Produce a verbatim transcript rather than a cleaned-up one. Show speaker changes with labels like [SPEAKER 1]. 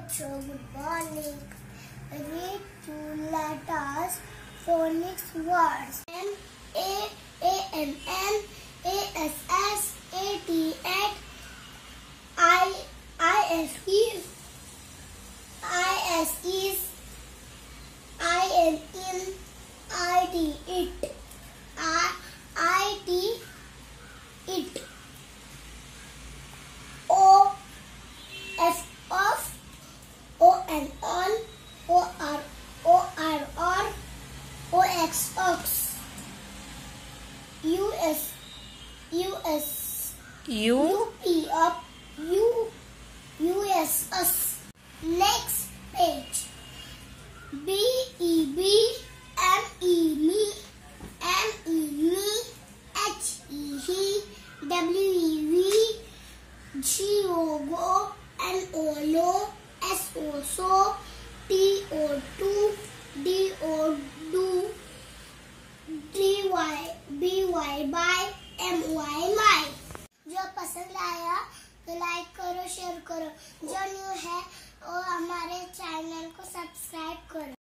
[SPEAKER 1] So good morning. Read two letters, phonics words. M A A N N A S S A T H I I S E I S E I N N I T it I I T it O F of O N on O R O R R O X ox U S U S
[SPEAKER 2] U
[SPEAKER 1] U P up U U S us. Next page. B E B M E me M E me H E he W E V G O go N O lo S O so T O two D O do D Y B Y by M Y my. जो पसंद आया तो like करो, share करो। जो new है वो हमारे चैनल को सब्सक्राइब करो।